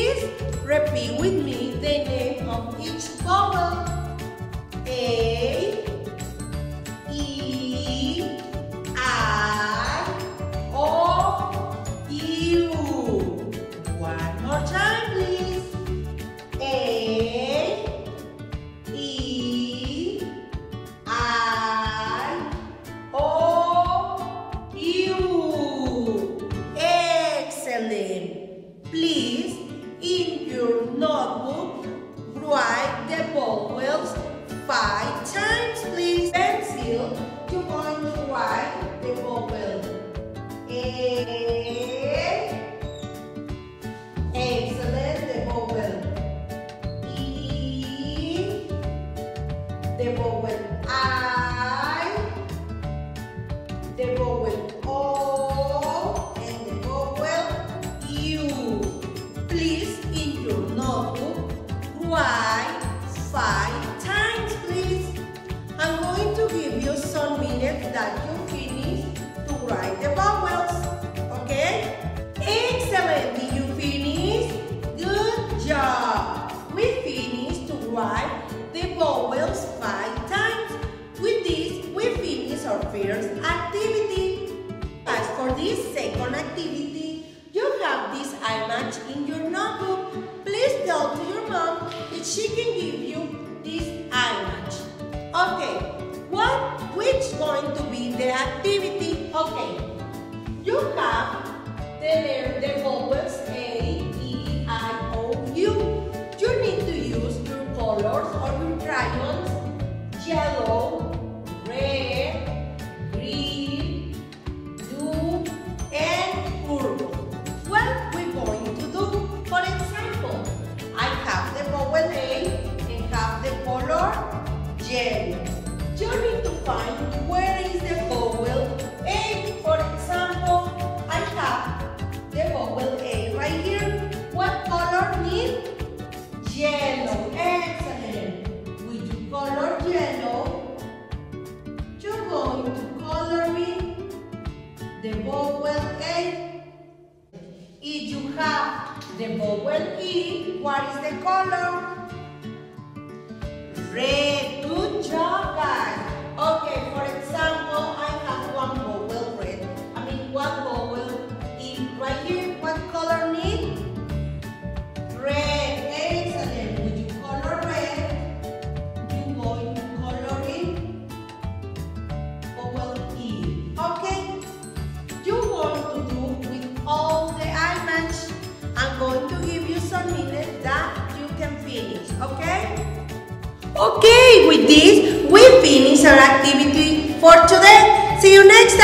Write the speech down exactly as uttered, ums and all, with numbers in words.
Please repeat with me the name of each vowel. A, E, I, O, U. One more time, please. A, E, I, O, U. Excellent. Please, in your notebook, write the vowels five times, please. Pencil, you're going to write the vowel A. Excellent, the vowel E. The vowel I. The vowel O. And the vowel U. Please, in your notebook, write five times, please. I'm going to give you some minutes that you finish to write the vowels. Okay? Excellent! Did you finish? Good job! We finished to write the vowels five times. With this, we finish our first activity. As for this second activity, you have this image in your notebook. Please tell to your mom that she can give you this image. Okay, what which going to be the activity? Okay, you have the, the vowels A, E, I, O, U. You need to use your colors or your crayons: yellow, red, green, blue, and purple. What we're going to do? For example, I have the vowel A and have the color yellow. You need to find where is the vowel A. For example, I have the vowel A right here. What color need? Yellow. Excellent. With your color yellow, you're going to color me the vowel A. If you have the vowel E, what is the color? Red. Good job, guys. Okay, for example, I have one vowel red. I mean, one vowel E right here. What color need? Red. Excellent. With your color red, you're going to color in vowel E. Okay? You're going to do with all the images. I'm going to give you some minutes that you can finish. Okay? Okay, with this, we finish our activity for today. See you next